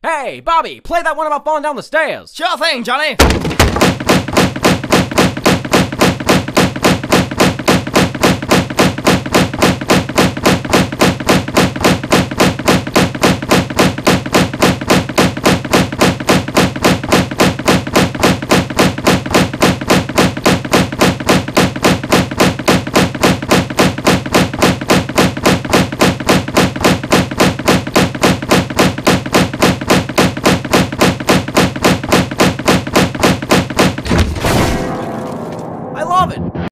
Hey, Bobby, play that one about falling down the stairs. Sure thing, Johnny.